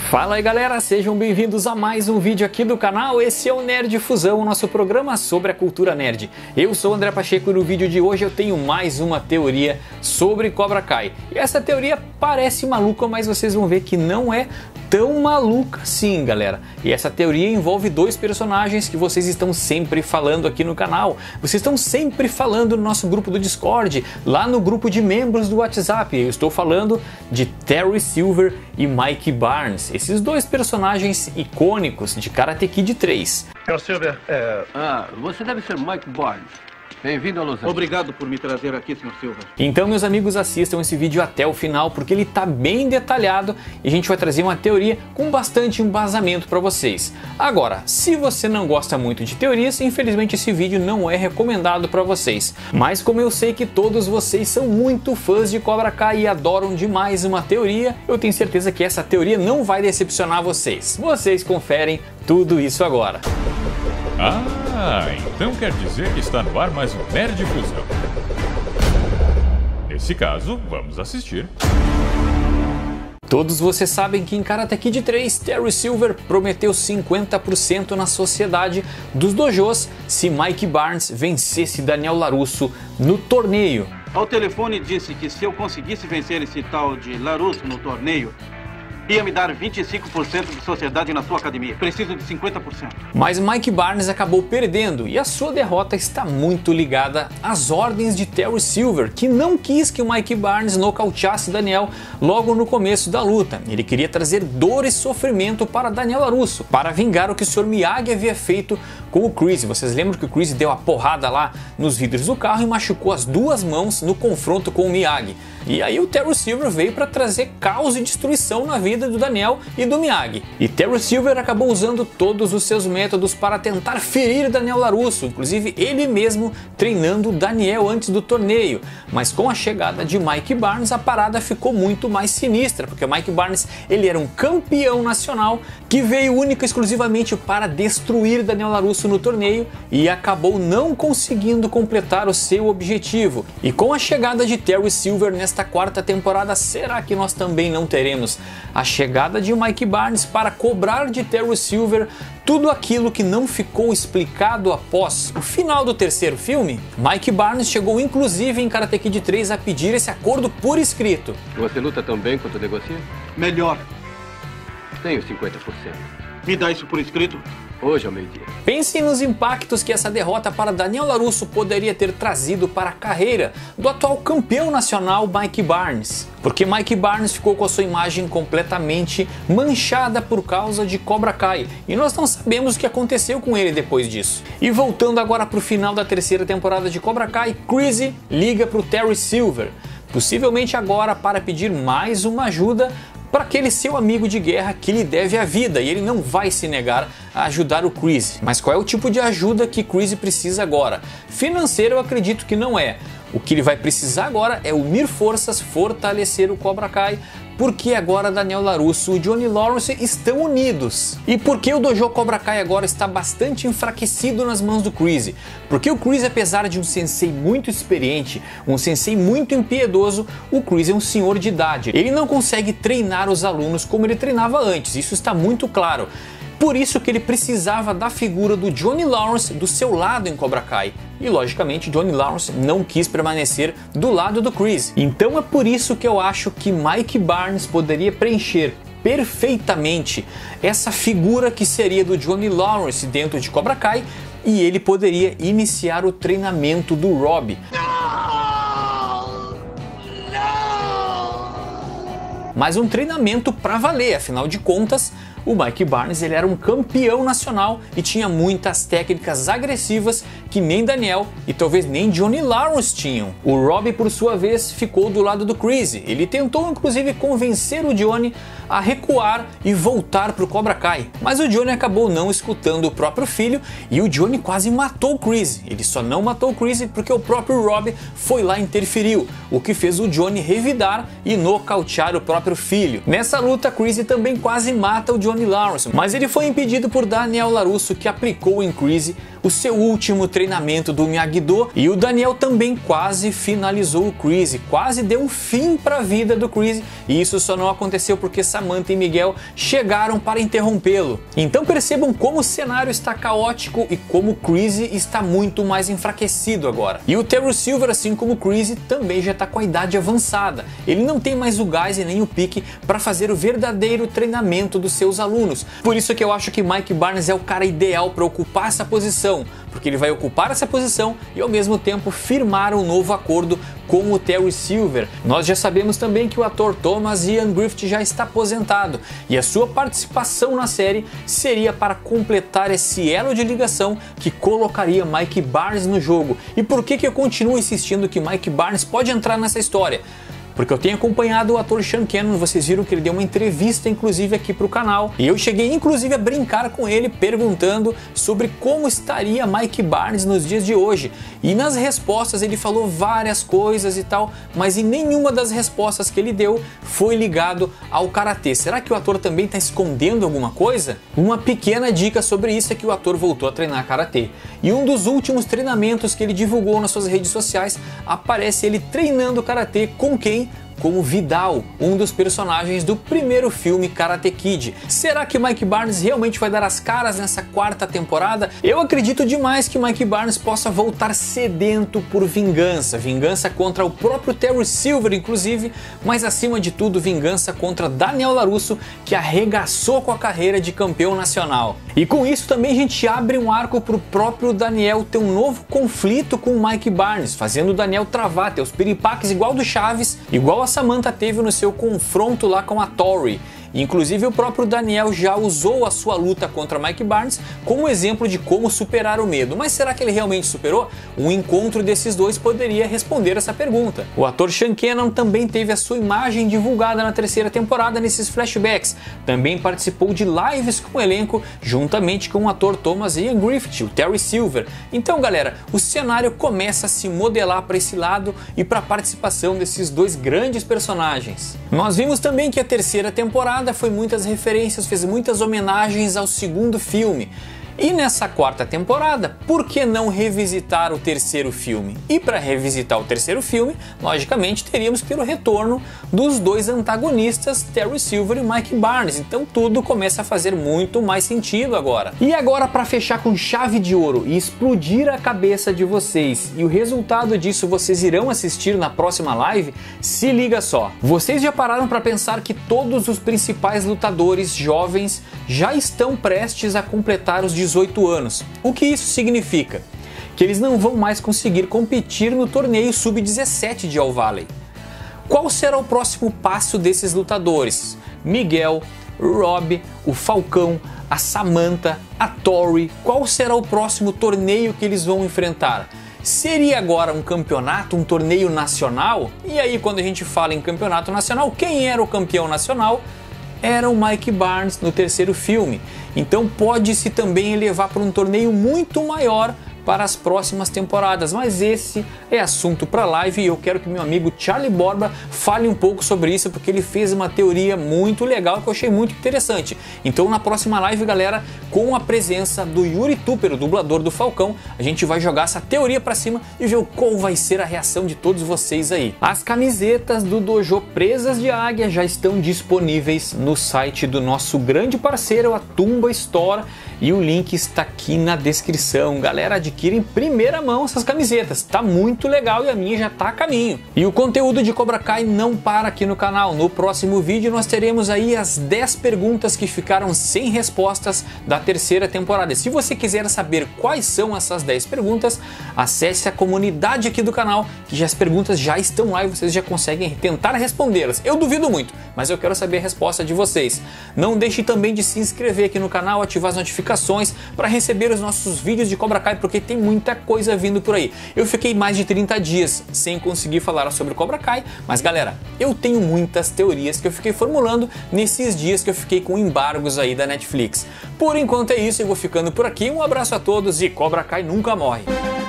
Fala aí galera, sejam bem-vindos a mais um vídeo aqui do canal. Esse é o Nerd Fusão, o nosso programa sobre a cultura nerd. Eu sou o André Pacheco e no vídeo de hoje eu tenho mais uma teoria sobre Cobra Kai. E essa teoria parece maluca, mas vocês vão ver que não é tão maluca assim, galera. E essa teoria envolve dois personagens que vocês estão sempre falando aqui no canal. Vocês estão sempre falando no nosso grupo do Discord, lá no grupo de membros do WhatsApp. Eu estou falando de Terry Silver e Mike Barnes. Esses dois personagens icônicos de Karate Kid 3. Sr. Silver, você deve ser Mike Barnes. Bem-vindo a Los Angeles. Obrigado por me trazer aqui, Sr. Silver. Então, meus amigos, assistam esse vídeo até o final, porque ele tá bem detalhado e a gente vai trazer uma teoria com bastante embasamento para vocês. Agora, se você não gosta muito de teorias, infelizmente esse vídeo não é recomendado para vocês. Mas como eu sei que todos vocês são muito fãs de Cobra Kai e adoram demais uma teoria, eu tenho certeza que essa teoria não vai decepcionar vocês. Vocês conferem tudo isso agora. Então quer dizer que está no ar mais um Nerd Fusão. Nesse caso, vamos assistir. Todos vocês sabem que em Karate Kid 3, Terry Silver prometeu 50% na sociedade dos dojos se Mike Barnes vencesse Daniel LaRusso no torneio. Ao telefone disse que se eu conseguisse vencer esse tal de LaRusso no torneio, ia me dar 25% de sociedade na sua academia. Preciso de 50%. Mas Mike Barnes acabou perdendo e a sua derrota está muito ligada às ordens de Terry Silver, que não quis que o Mike Barnes nocauteasse Daniel logo no começo da luta. Ele queria trazer dor e sofrimento para Daniel LaRusso, para vingar o que o Sr. Miyagi havia feito com o Chris. Vocês lembram que o Chris deu a porrada lá nos vidros do carro e machucou as duas mãos no confronto com o Miyagi. E aí o Terry Silver veio para trazer caos e destruição na vida do Daniel e do Miyagi. E Terry Silver acabou usando todos os seus métodos para tentar ferir Daniel LaRusso, inclusive ele mesmo treinando Daniel antes do torneio. Mas com a chegada de Mike Barnes a parada ficou muito mais sinistra, porque o Mike Barnes ele era um campeão nacional que veio única e exclusivamente para destruir Daniel LaRusso no torneio e acabou não conseguindo completar o seu objetivo. E com a chegada de Terry Silver nesta quarta temporada, será que nós também não teremos a chegada de Mike Barnes para cobrar de Terry Silver tudo aquilo que não ficou explicado após o final do terceiro filme? Mike Barnes chegou inclusive em Karate Kid 3 a pedir esse acordo por escrito. Você luta tão bem quanto negocia? Melhor. Tenho 50%. Me dá isso por escrito? Hoje ao meio-dia. Pensem nos impactos que essa derrota para Daniel LaRusso poderia ter trazido para a carreira do atual campeão nacional Mike Barnes. Porque Mike Barnes ficou com a sua imagem completamente manchada por causa de Cobra Kai. E nós não sabemos o que aconteceu com ele depois disso. E voltando agora para o final da terceira temporada de Cobra Kai, Chris liga para o Terry Silver. Possivelmente agora para pedir mais uma ajuda para aquele seu amigo de guerra que lhe deve a vida, e ele não vai se negar a ajudar o Chris. Mas qual é o tipo de ajuda que Chris precisa agora? Financeiro eu acredito que não é. O que ele vai precisar agora é unir forças, fortalecer o Cobra Kai, porque agora Daniel LaRusso e Johnny Lawrence estão unidos. E porque o dojo Cobra Kai agora está bastante enfraquecido nas mãos do Chris? Porque o Chris, apesar de um sensei muito experiente, um sensei muito impiedoso, o Chris é um senhor de idade. Ele não consegue treinar os alunos como ele treinava antes, isso está muito claro. Por isso que ele precisava da figura do Johnny Lawrence do seu lado em Cobra Kai. E logicamente Johnny Lawrence não quis permanecer do lado do Chris. Então é por isso que eu acho que Mike Barnes poderia preencher perfeitamente essa figura que seria do Johnny Lawrence dentro de Cobra Kai, e ele poderia iniciar o treinamento do Rob. Mas um treinamento pra valer, afinal de contas, o Mike Barnes ele era um campeão nacional e tinha muitas técnicas agressivas que nem Daniel e talvez nem Johnny Lawrence tinham. O Rob, por sua vez, ficou do lado do Chris. Ele tentou inclusive convencer o Johnny a recuar e voltar para o Cobra Kai, mas o Johnny acabou não escutando o próprio filho e o Johnny quase matou o Chris. Ele só não matou o Chris porque o próprio Rob foi lá e interferiu, o que fez o Johnny revidar e nocautear o próprio filho. Nessa luta, Chris também quase mata o Johnny Johnny Lawrence, mas ele foi impedido por Daniel LaRusso, que aplicou em Chris o seu último treinamento do Miyagi-Do, e o Daniel também quase finalizou o Chris, quase deu um fim para a vida do Chris, e isso só não aconteceu porque Samantha e Miguel chegaram para interrompê-lo. Então percebam como o cenário está caótico e como o Chris está muito mais enfraquecido agora. E o Terry Silver, assim como o Chris, também já está com a idade avançada. Ele não tem mais o gás e nem o pique para fazer o verdadeiro treinamento dos seus alunos. Por isso que eu acho que Mike Barnes é o cara ideal para ocupar essa posição, porque ele vai ocupar essa posição e ao mesmo tempo firmar um novo acordo com o Terry Silver. Nós já sabemos também que o ator Thomas Ian Griffith já está aposentado e a sua participação na série seria para completar esse elo de ligação que colocaria Mike Barnes no jogo. E por que eu continuo insistindo que Mike Barnes pode entrar nessa história? Porque eu tenho acompanhado o ator Sean Cannon, vocês viram que ele deu uma entrevista inclusive aqui para o canal, e eu cheguei inclusive a brincar com ele perguntando sobre como estaria Mike Barnes nos dias de hoje, e nas respostas ele falou várias coisas e tal, mas em nenhuma das respostas que ele deu foi ligado ao karatê. Será que o ator também está escondendo alguma coisa? Uma pequena dica sobre isso é que o ator voltou a treinar karatê, e um dos últimos treinamentos que ele divulgou nas suas redes sociais aparece ele treinando karatê com quem? Com o Vidal, um dos personagens do primeiro filme Karate Kid. Será que Mike Barnes realmente vai dar as caras nessa quarta temporada? Eu acredito demais que Mike Barnes possa voltar sedento por vingança. Vingança contra o próprio Terry Silver, inclusive, mas acima de tudo, vingança contra Daniel LaRusso, que arregaçou com a carreira de campeão nacional. E com isso também a gente abre um arco para o próprio Daniel ter um novo conflito com o Mike Barnes, fazendo o Daniel travar, ter os piripaques igual do Chaves, igual a Samantha teve no seu confronto lá com a Tori. Inclusive o próprio Daniel já usou a sua luta contra Mike Barnes como exemplo de como superar o medo. Mas será que ele realmente superou? Um encontro desses dois poderia responder essa pergunta. O ator Sean Cannon também teve a sua imagem divulgada na terceira temporada nesses flashbacks. Também participou de lives com o elenco juntamente com o ator Thomas Ian Griffith, o Terry Silver. Então galera, o cenário começa a se modelar para esse lado e para a participação desses dois grandes personagens. Nós vimos também que a terceira temporada foi muitas referências, fez muitas homenagens ao segundo filme. E nessa quarta temporada, por que não revisitar o terceiro filme? E para revisitar o terceiro filme, logicamente teríamos que ter o retorno dos dois antagonistas, Terry Silver e Mike Barnes. Então tudo começa a fazer muito mais sentido agora. E agora, para fechar com chave de ouro e explodir a cabeça de vocês, e o resultado disso vocês irão assistir na próxima live, se liga só. Vocês já pararam para pensar que todos os principais lutadores jovens já estão prestes a completar os 18 anos. O que isso significa? Que eles não vão mais conseguir competir no torneio Sub-17 de All Valley. Qual será o próximo passo desses lutadores? Miguel, Rob, o Falcão, a Samantha, a Tori. Qual será o próximo torneio que eles vão enfrentar? Seria agora um campeonato, um torneio nacional? E aí, quando a gente fala em campeonato nacional, quem era o campeão nacional? Era o Mike Barnes no terceiro filme. Então pode-se também elevar para um torneio muito maior para as próximas temporadas, mas esse é assunto para live e eu quero que meu amigo Charlie Borba fale um pouco sobre isso, porque ele fez uma teoria muito legal que eu achei muito interessante. Então na próxima live, galera, com a presença do Yuri Tupper, o dublador do Falcão, a gente vai jogar essa teoria para cima e ver qual vai ser a reação de todos vocês aí. As camisetas do Dojo Presas de Águia já estão disponíveis no site do nosso grande parceiro, a Tumba Store, e o link está aqui na descrição. Galera, adquire em primeira mão essas camisetas, tá muito legal e a minha já tá a caminho. E o conteúdo de Cobra Kai não para aqui no canal. No próximo vídeo nós teremos aí as 10 perguntas que ficaram sem respostas da terceira temporada. E se você quiser saber quais são essas 10 perguntas, acesse a comunidade aqui do canal, que as perguntas já estão lá e vocês já conseguem tentar respondê-las. Eu duvido muito, mas eu quero saber a resposta de vocês. Não deixe também de se inscrever aqui no canal, ativar as notificações para receber os nossos vídeos de Cobra Kai, porque tem muita coisa vindo por aí. Eu fiquei mais de 30 dias sem conseguir falar sobre Cobra Kai, mas galera, eu tenho muitas teorias que eu fiquei formulando nesses dias que eu fiquei com embargos aí da Netflix. Por enquanto é isso, eu vou ficando por aqui, um abraço a todos e Cobra Kai nunca morre!